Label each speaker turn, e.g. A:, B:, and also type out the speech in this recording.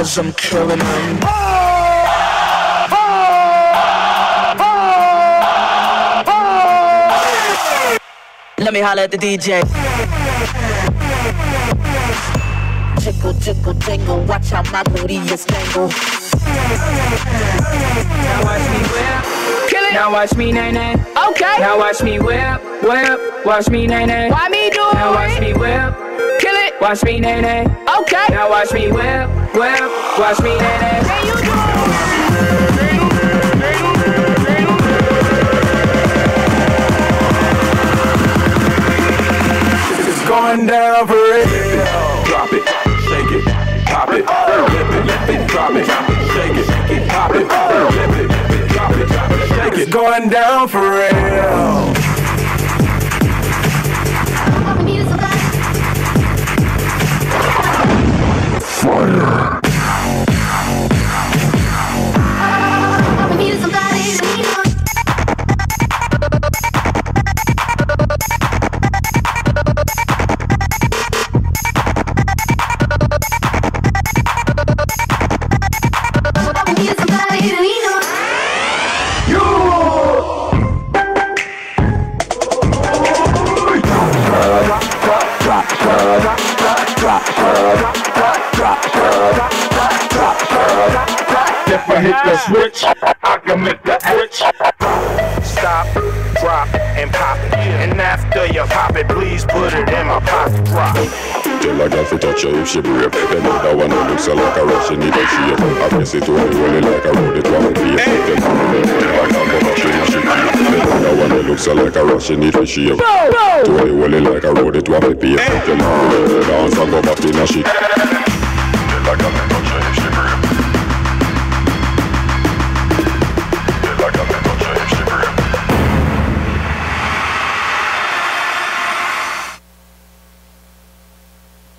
A: cause I'm killing them. Let me holler at the DJ. Tickle, tickle, tingle, watch how my booty is tangled.
B: Now watch me whip, kill it. Now watch me nay nay. Okay. Now watch me whip, whip. Watch me nay nay. Why me do it? Now watch me whip, kill it. Watch me nay nay. Okay. Now watch me whip, whip. Watch me nay nay. Can you do it?
C: It's going down for real. Drop it, shake it, pop it, flip it, drop it, shake it, pop it, flip it, drop it, shake it. It's going down for real. Fire.
D: If I hit the switch, I can make the switch. Stop, drop, and pop it. And after you pop it, please put it in my pocket. Drop.
E: Tell a girl to touch her if she brave. Then that one that looks like a rush, she need a shape. I guess it only rolling like a road, it won't be a tell her I can't go back, she need she. Then that one that looks like a rush, she need a shape. Only rolling like a road, it won't be a tell her dance and go back in a shit.